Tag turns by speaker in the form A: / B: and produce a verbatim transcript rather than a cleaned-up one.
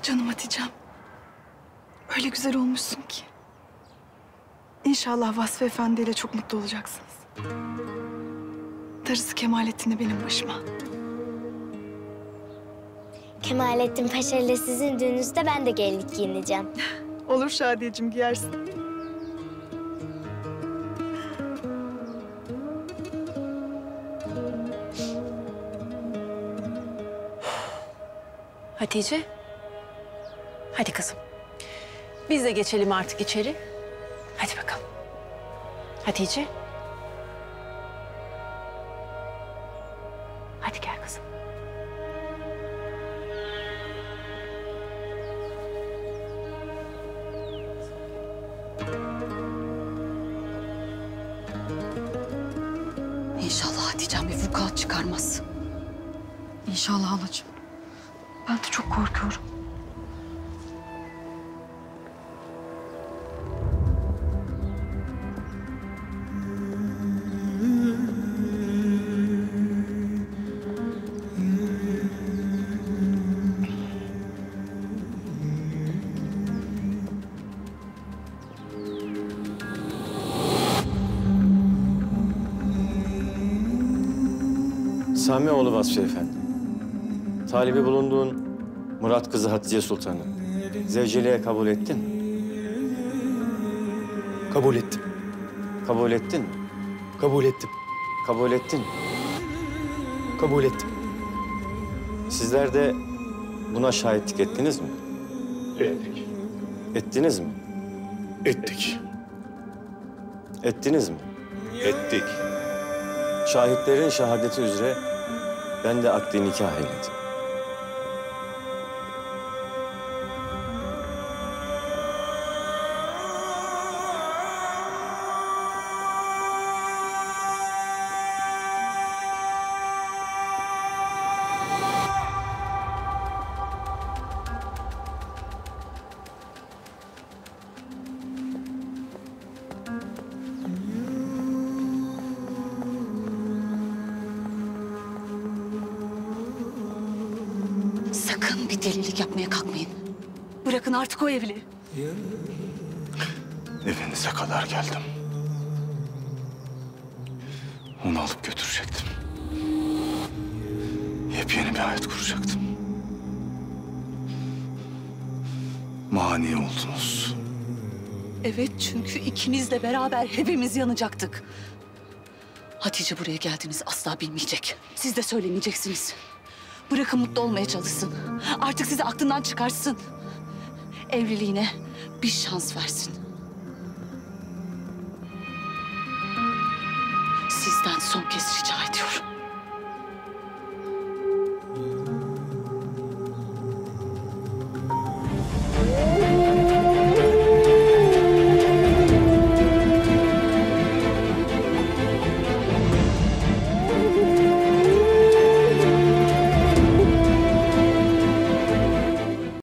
A: Canım Hatice'm. Öyle güzel olmuşsun ki. İnşallah Vasfi Efendi ile çok mutlu olacaksınız. Darısı Kemalettin'le benim başıma.
B: Kemalettin Paşa ile sizin düğününüzde ben de gelinlik giyineceğim.
A: Olur Şadiyeciğim, giyersin.
C: Hatice. Hadi kızım. Biz de geçelim artık içeri. Hadi bakalım. Hatice. Hadi gel kızım.
D: İnşallah Hatice'm bir vukuat çıkarmaz. İnşallah halacığım. Ben de çok korkuyorum.
E: Samioğlu Vasfi Efendi. Talibi bulunduğun Murat kızı Hatice Sultan'ı zevceliğe kabul ettin mi?
F: Kabul ettim.
E: Kabul ettin mi?
F: Kabul ettim.
E: Kabul ettin mi?
F: Kabul ettim.
E: Sizler de buna şahitlik ettiniz mi?
F: Ettik.
E: Ettiniz mi?
F: Ettik.
E: Ettiniz mi?
F: Ettik.
E: Şahitlerin şehadeti üzere ben de akdi nikah eyledim.
D: Sakın bir delilik yapmaya kalkmayın. Bırakın artık o evliliği.
F: Evinize kadar geldim. Onu alıp götürecektim. Yepyeni bir hayat kuracaktım. Mani oldunuz.
D: Evet, çünkü ikinizle beraber hepimiz yanacaktık. Hatice buraya geldiğinizi asla bilmeyecek. Siz de söylemeyeceksiniz. Bırakın mutlu olmaya çalışsın. Artık sizi aklından çıkarsın. Evliliğine bir şans versin. Sizden son kez rica